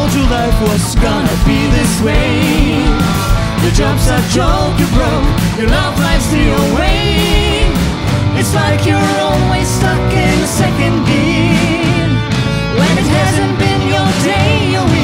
told you life was gonna be this way. Your job's a joke, you broke, your love life's the away. It's like you're always stuck in a second gear. When it hasn't been your day, you're